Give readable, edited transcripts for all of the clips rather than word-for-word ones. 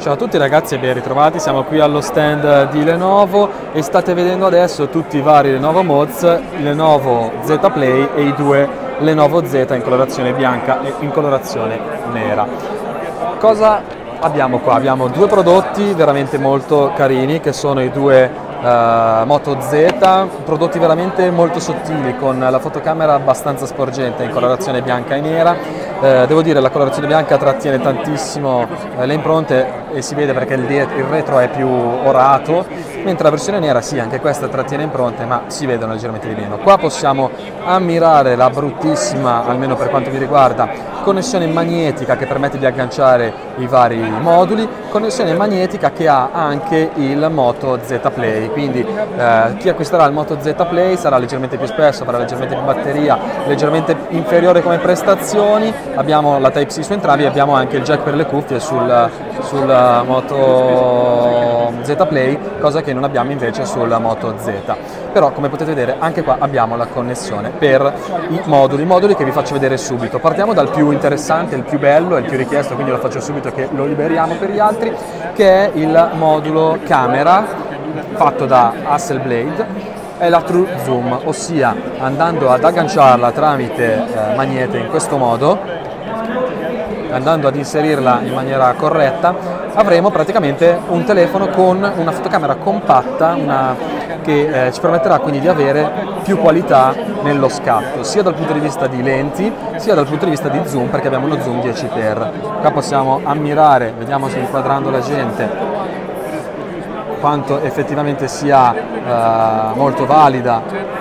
Ciao a tutti ragazzi e ben ritrovati, siamo qui allo stand di Lenovo e state vedendo adesso tutti i vari Lenovo Mods, il Lenovo Z Play e i due Lenovo Z in colorazione bianca e in colorazione nera. Cosa abbiamo qua? Abbiamo due prodotti veramente molto carini che sono i due Moto Z, prodotti veramente molto sottili con la fotocamera abbastanza sporgente in colorazione bianca e nera. Devo dire la colorazione bianca trattiene tantissimo le impronte e si vede perché il retro è più orato, mentre la versione nera sì, anche questa trattiene impronte ma si vedono leggermente di meno. Qua possiamo ammirare la bruttissima, almeno per quanto mi riguarda, connessione magnetica che permette di agganciare i vari moduli, connessione magnetica che ha anche il Moto Z Play, quindi chi acquisterà il Moto Z Play sarà leggermente più spesso, avrà leggermente più batteria, leggermente inferiore come prestazioni. Abbiamo la Type-C su entrambi e abbiamo anche il jack per le cuffie sul Moto Z Play, cosa che non abbiamo invece sul Moto Z. Però come potete vedere anche qua abbiamo la connessione per i moduli che vi faccio vedere subito. Partiamo dal più interessante, il più bello e il più richiesto, quindi lo faccio subito che lo liberiamo per gli altri, che è il modulo camera fatto da Hasselblad. È la True Zoom, ossia andando ad agganciarla tramite magnete in questo modo, andando ad inserirla in maniera corretta, avremo praticamente un telefono con una fotocamera compatta che ci permetterà quindi di avere più qualità nello scatto, sia dal punto di vista di lenti, sia dal punto di vista di zoom, perché abbiamo uno zoom 10x. Qua possiamo ammirare, vediamo se inquadrando la gente, quanto effettivamente sia molto valida.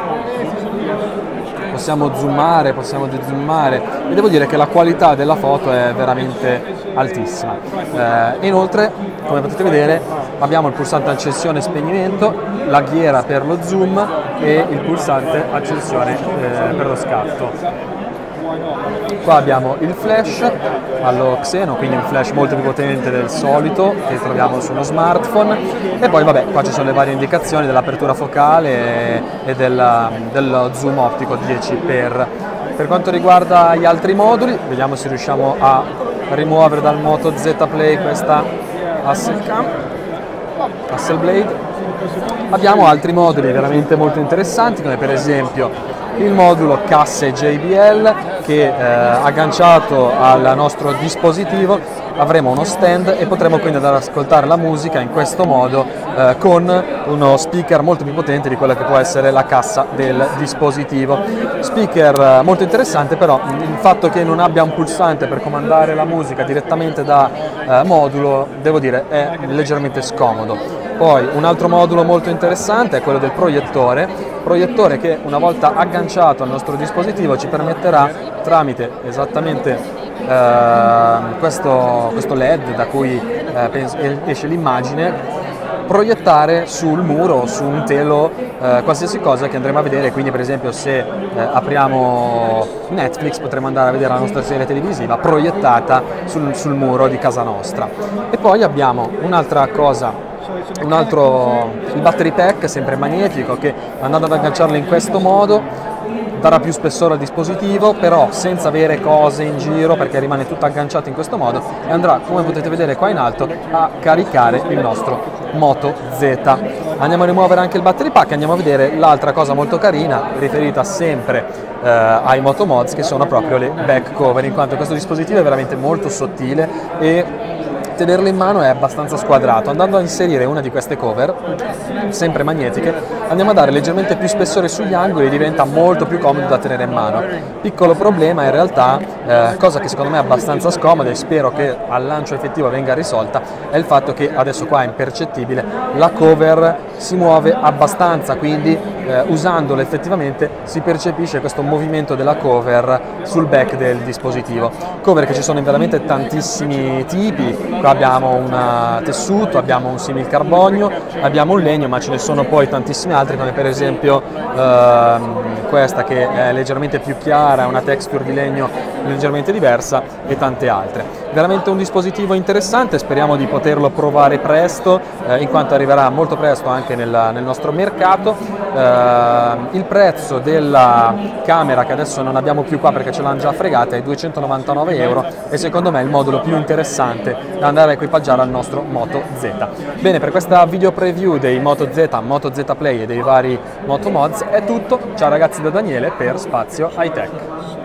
Possiamo zoomare, possiamo dezoomare e devo dire che la qualità della foto è veramente altissima. Inoltre, come potete vedere, abbiamo il pulsante accensione e spegnimento, la ghiera per lo zoom e il pulsante accensione per lo scatto. Qua abbiamo il flash allo Xeno, quindi un flash molto più potente del solito che troviamo su uno smartphone, e poi vabbè, qua ci sono le varie indicazioni dell'apertura focale e dello zoom ottico 10x. Per quanto riguarda gli altri moduli, vediamo se riusciamo a rimuovere dal Moto Z Play questa Hasselblad. Abbiamo altri moduli veramente molto interessanti, come per esempio il modulo casse JBL che agganciato al nostro dispositivo avremo uno stand e potremo quindi andare ad ascoltare la musica in questo modo con uno speaker molto più potente di quella che può essere la cassa del dispositivo. Speaker molto interessante, però il fatto che non abbia un pulsante per comandare la musica direttamente da modulo, devo dire, è leggermente scomodo. Poi un altro modulo molto interessante è quello del proiettore che una volta agganciato al nostro dispositivo ci permetterà, tramite esattamente questo LED da cui esce l'immagine, proiettare sul muro o su un telo qualsiasi cosa che andremo a vedere. Quindi per esempio se apriamo Netflix potremo andare a vedere la nostra serie televisiva proiettata sul muro di casa nostra. E poi abbiamo un'altra cosa, il battery pack sempre magnetico, che andando ad agganciarlo in questo modo darà più spessore al dispositivo, però senza avere cose in giro, perché rimane tutto agganciato in questo modo, e andrà, come potete vedere qua in alto, a caricare il nostro Moto Z. Andiamo a rimuovere anche il battery pack e andiamo a vedere l'altra cosa molto carina, riferita sempre ai Moto Mods, che sono proprio le back cover, in quanto questo dispositivo è veramente molto sottile e tenerlo in mano è abbastanza squadrato. Andando a inserire una di queste cover, sempre magnetiche, andiamo a dare leggermente più spessore sugli angoli e diventa molto più comodo da tenere in mano. Piccolo problema in realtà, cosa che secondo me è abbastanza scomoda e spero che al lancio effettivo venga risolta, è il fatto che adesso qua è impercettibile, la cover si muove abbastanza, quindi usandolo effettivamente si percepisce questo movimento della cover sul back del dispositivo. Cover che ci sono in veramente tantissimi tipi. Qua abbiamo un tessuto, abbiamo un similcarbonio, abbiamo un legno, ma ce ne sono poi tantissimi altri, come per esempio questa che è leggermente più chiara, una texture di legno leggermente diversa, e tante altre. Veramente un dispositivo interessante, speriamo di poterlo provare presto, in quanto arriverà molto presto anche nel nostro mercato. Il prezzo della camera, che adesso non abbiamo più qua perché ce l'hanno già fregata, è 299 € e secondo me è il modulo più interessante da andare andare a equipaggiare al nostro Moto Z. Bene, per questa video preview dei Moto Z, Moto Z Play e dei vari Moto Mods è tutto. Ciao ragazzi da Daniele per Spazio High Tech.